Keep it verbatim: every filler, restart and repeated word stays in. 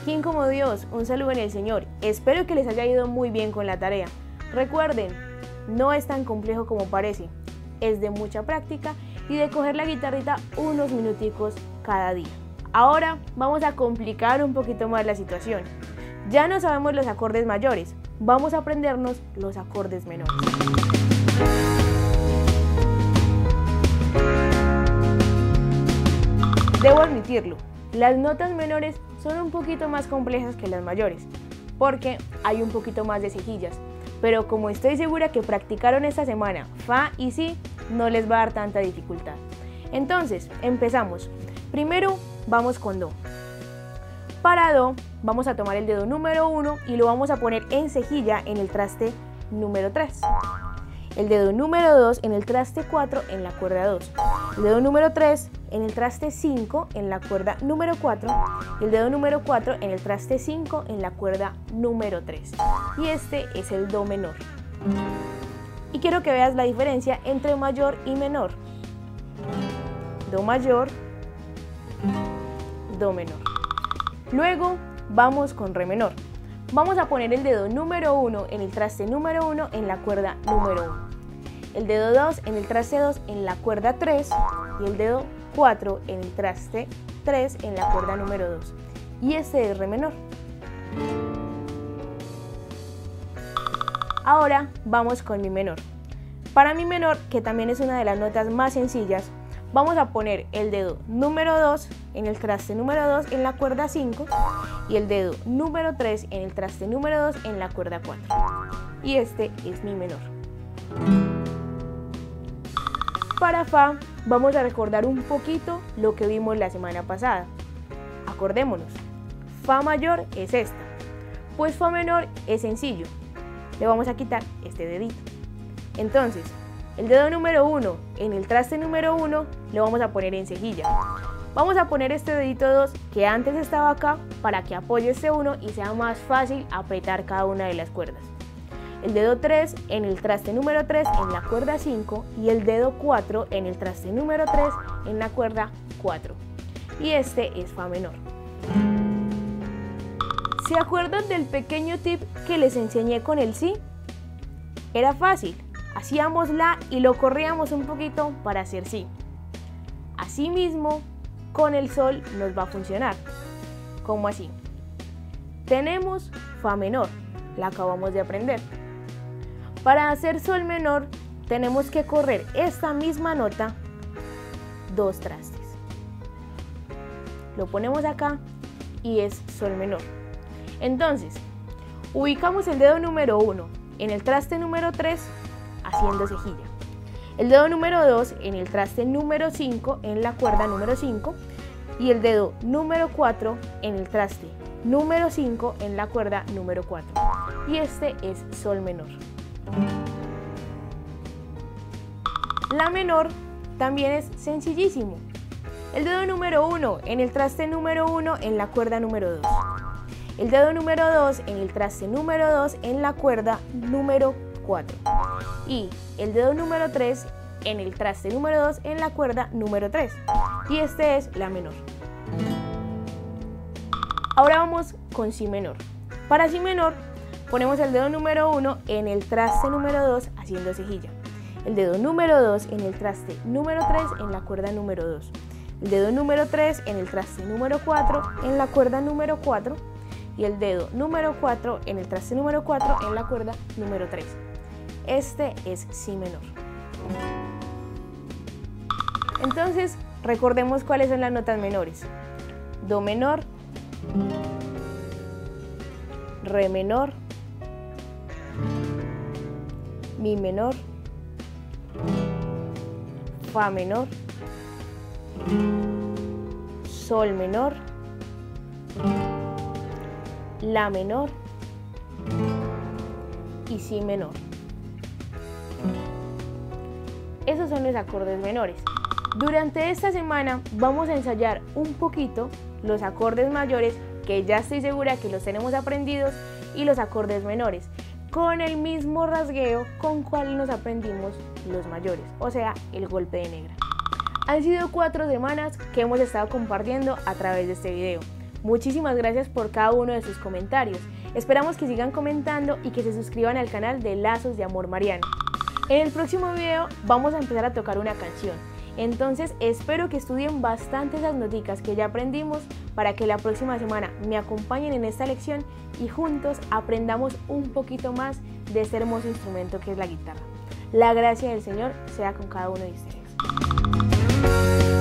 ¿Quién como Dios? Un saludo en el Señor. Espero que les haya ido muy bien con la tarea. Recuerden, no es tan complejo como parece. Es de mucha práctica y de coger la guitarrita unos minuticos cada día. Ahora vamos a complicar un poquito más la situación. Ya no sabemos los acordes mayores, vamos a aprendernos los acordes menores. Debo admitirlo, las notas menores son un poquito más complejas que las mayores, porque hay un poquito más de cejillas, pero como estoy segura que practicaron esta semana fa y si, no les va a dar tanta dificultad. Entonces, empezamos. Primero vamos con do. Para do vamos a tomar el dedo número uno y lo vamos a poner en cejilla en el traste número tres. El dedo número dos en el traste cuatro en la cuerda dos. El dedo número tres en el traste cinco en la cuerda número cuatro. Y el dedo número cuatro en el traste cinco en la cuerda número tres. Y este es el do menor. Y quiero que veas la diferencia entre mayor y menor. Do mayor, do menor. Luego vamos con re menor. Vamos a poner el dedo número uno en el traste número uno en la cuerda número uno. El dedo dos en el traste dos en la cuerda tres y el dedo cuatro en el traste tres en la cuerda número dos. Y este es re menor. Ahora vamos con mi menor. Para mi menor, que también es una de las notas más sencillas, vamos a poner el dedo número dos en el traste número dos en la cuerda cinco y el dedo número tres en el traste número dos en la cuerda cuatro. Y este es mi menor. Para fa vamos a recordar un poquito lo que vimos la semana pasada. Acordémonos, fa mayor es esta, pues fa menor es sencillo. Le vamos a quitar este dedito. Entonces, el dedo número uno en el traste número uno lo vamos a poner en cejilla. Vamos a poner este dedito dos que antes estaba acá para que apoye este uno y sea más fácil apretar cada una de las cuerdas. El dedo tres en el traste número tres en la cuerda cinco y el dedo cuatro en el traste número tres en la cuerda cuatro. Y este es fa menor. ¿Se acuerdan del pequeño tip que les enseñé con el si? Era fácil. Hacíamos la y lo corríamos un poquito para hacer si. Asimismo, con el sol nos va a funcionar. ¿Cómo así? Tenemos fa menor, la acabamos de aprender. Para hacer sol menor, tenemos que correr esta misma nota dos trastes. Lo ponemos acá y es sol menor. Entonces, ubicamos el dedo número uno en el traste número tres haciendo cejilla. El dedo número dos en el traste número cinco en la cuerda número cinco y el dedo número cuatro en el traste número cinco en la cuerda número cuatro. Y este es sol menor. La menor también es sencillísimo. El dedo número uno en el traste número uno en la cuerda número dos. El dedo número dos en el traste número dos en la cuerda número cuatro. Y el dedo número tres en el traste número dos en la cuerda número tres. Y este es la menor. Ahora vamos con si menor. Para si menor ponemos el dedo número uno en el traste número dos haciendo cejilla. El dedo número dos en el traste número tres en la cuerda número dos. El dedo número tres en el traste número cuatro en la cuerda número cuatro. Y el dedo número cuatro en el traste número cuatro en la cuerda número tres. Este es si menor. Entonces, recordemos cuáles son las notas menores. Do menor, re menor, mi menor, fa menor, sol menor, la menor y si menor. Esos son los acordes menores. Durante esta semana vamos a ensayar un poquito los acordes mayores, que ya estoy segura que los tenemos aprendidos, y los acordes menores, con el mismo rasgueo con cual nos aprendimos los mayores, o sea, el golpe de negra. Han sido cuatro semanas que hemos estado compartiendo a través de este video. Muchísimas gracias por cada uno de sus comentarios. Esperamos que sigan comentando y que se suscriban al canal de Lazos de Amor Mariano. En el próximo video vamos a empezar a tocar una canción. Entonces espero que estudien bastante esas noticas que ya aprendimos para que la próxima semana me acompañen en esta lección y juntos aprendamos un poquito más de este hermoso instrumento que es la guitarra. La gracia del Señor sea con cada uno de ustedes.